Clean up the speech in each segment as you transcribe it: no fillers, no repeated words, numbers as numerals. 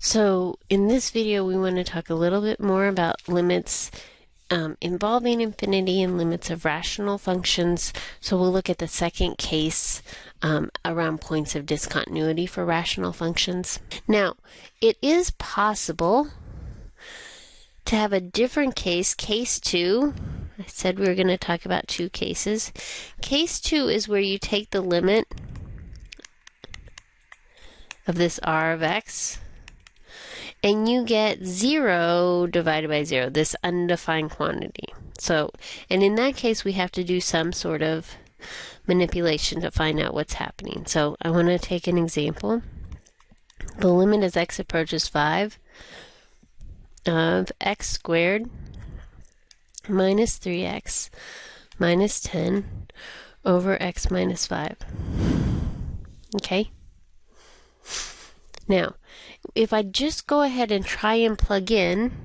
So in this video, we want to talk a little bit more about limits involving infinity and limits of rational functions. So we'll look at the second case around points of discontinuity for rational functions. Now, it is possible to have a different case, case 2. I said we were going to talk about two cases. Case 2 is where you take the limit of this r of x, and you get 0 divided by 0, this undefined quantity. So, and in that case, we have to do some sort of manipulation to find out what's happening. So I want to take an example. The limit as x approaches 5 of x squared minus 3x minus 10 over x minus 5. Okay? Now, if I just go ahead and try and plug in,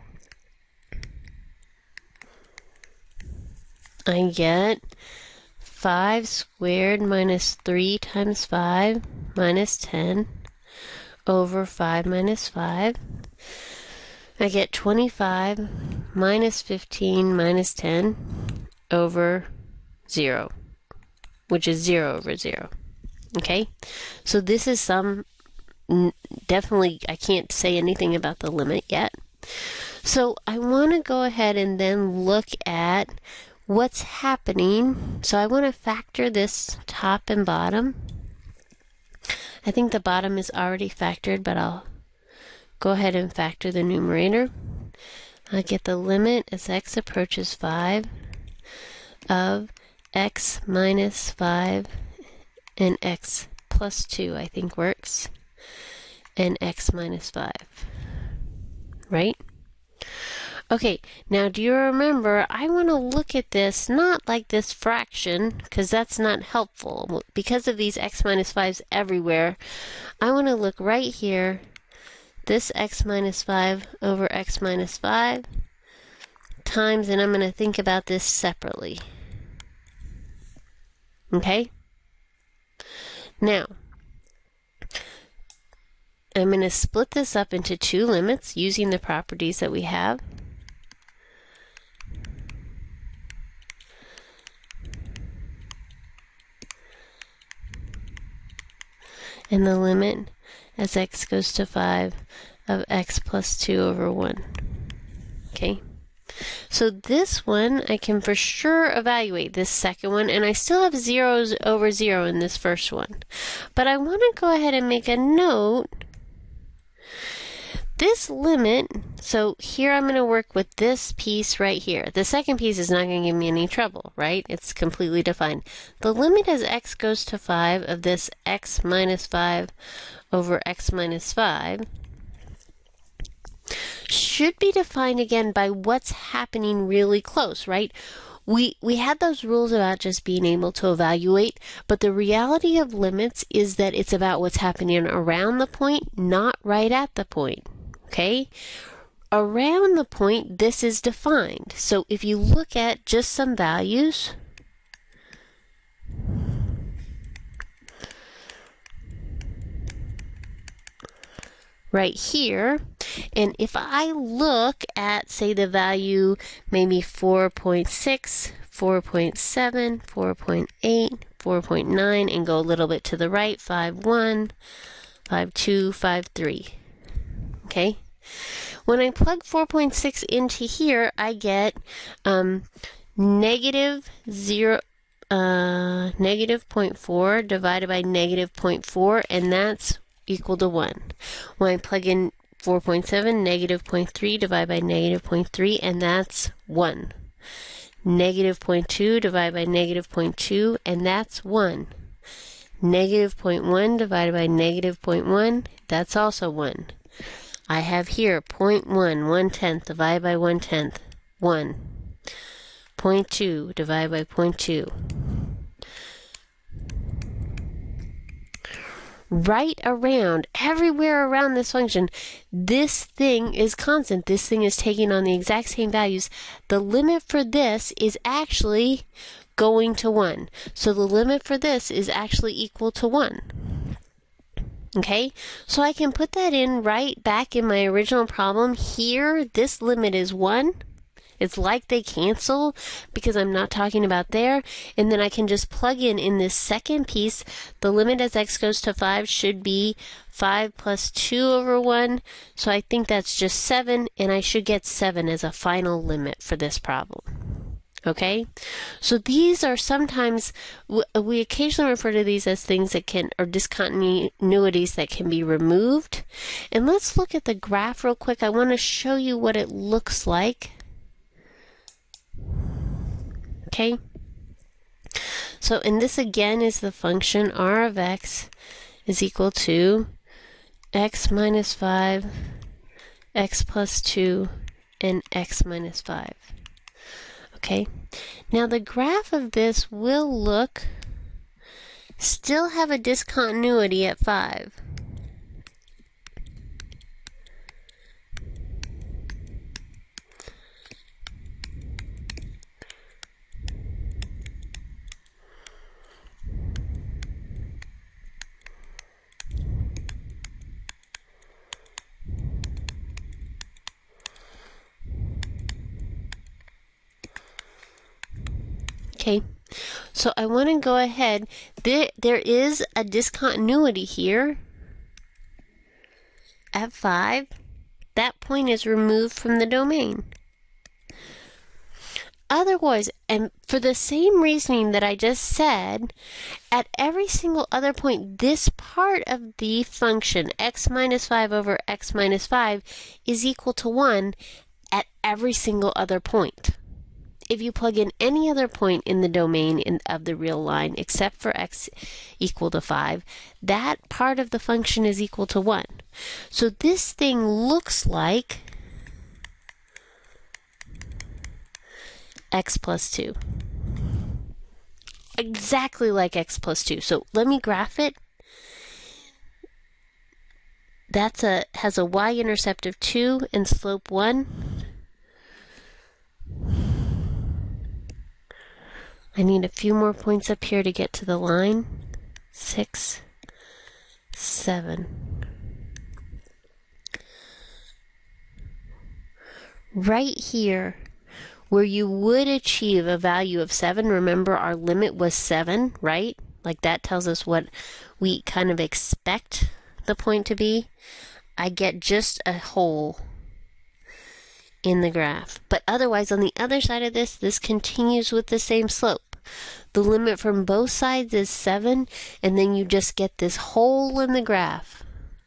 I get 5 squared minus 3 times 5 minus 10 over 5 minus 5. I get 25 minus 15 minus 10 over 0, which is 0 over 0. Okay? So this is definitely, I can't say anything about the limit yet. So I want to go ahead and then look at what's happening. So I want to factor this top and bottom. I think the bottom is already factored, but I'll go ahead and factor the numerator. I get the limit as x approaches 5 of x minus 5 and x plus 2, I think works, and x minus 5, right? Okay, now do you remember, I want to look at this not like this fraction, because that's not helpful. Because of these x minus 5s everywhere, I want to look right here, this x minus 5 over x minus 5 times, and I'm going to think about this separately. Okay? Now, I'm going to split this up into two limits using the properties that we have. And the limit as x goes to 5 of x plus 2 over 1. Okay? So this one, I can for sure evaluate this second one, and I still have 0 over 0 in this first one. But I want to go ahead and make a note. This limit, so here I'm going to work with this piece right here. The second piece is not going to give me any trouble, right? It's completely defined. The limit as x goes to 5 of this x minus 5 over x minus 5 should be defined again by what's happening really close, right? We had those rules about just being able to evaluate, but the reality of limits is that it's about what's happening around the point, not right at the point. Okay? Around the point, this is defined. So if you look at just some values, right here, and if I look at, say, the value maybe 4.6, 4.7, 4.8, 4.9, and go a little bit to the right, 5.1, 5.2, 5.3. Okay? When I plug 4.6 into here, I get negative 0.4 divided by negative 0.4, and that's equal to 1. When I plug in 4.7, negative 0.3 divided by negative 0.3, and that's 1. Negative 0.2 divided by negative 0.2, and that's 1. Negative 0.1 divided by negative 0.1, that's also 1. I have here 0.1, 1/10 divided by 1/10, 1. 0.2 divided by 0.2. Right around, everywhere around this function, this thing is constant. This thing is taking on the exact same values. The limit for this is actually going to 1. So the limit for this is actually equal to 1. Okay, so I can put that in right back in my original problem. Here, this limit is 1. It's like they cancel because I'm not talking about there. And then I can just plug in this second piece. The limit as x goes to 5 should be 5 plus 2 over 1. So I think that's just 7, and I should get 7 as a final limit for this problem. Okay, so these are sometimes, we occasionally refer to these as things that can, or discontinuities that can be removed. And let's look at the graph real quick. I want to show you what it looks like. Okay, so, and this again is the function r of x is equal to x minus 5, x plus 2, and x minus 5. Okay, now the graph of this will still have a discontinuity at 5. Okay, so I want to go ahead. There is a discontinuity here at 5. That point is removed from the domain. Otherwise, and for the same reasoning that I just said, at every single other point, this part of the function, x minus 5 over x minus 5, is equal to 1 at every single other point. If you plug in any other point in the domain of the real line except for x equal to 5, that part of the function is equal to 1. So this thing looks like x plus 2. Exactly like x plus 2. So let me graph it. Has a y-intercept of 2 and slope 1. I need a few more points up here to get to the line. 6, 7. Right here, where you would achieve a value of 7, remember our limit was 7, right? Like that tells us what we kind of expect the point to be. I get just a hole in the graph. But otherwise, on the other side of this continues with the same slope. The limit from both sides is 7, and then you just get this hole in the graph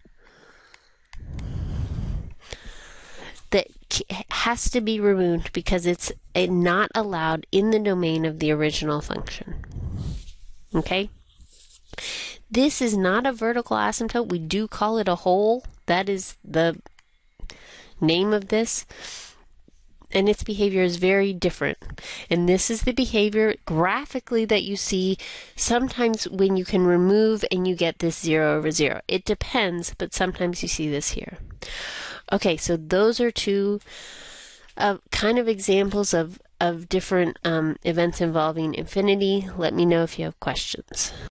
that has to be removed because it's not allowed in the domain of the original function. Okay? This is not a vertical asymptote. We do call it a hole. That is the name of this. And its behavior is very different. And this is the behavior graphically that you see sometimes when you can remove and you get this 0 over 0. It depends, but sometimes you see this here. Okay, so those are two kind of examples of different events involving infinity. Let me know if you have questions.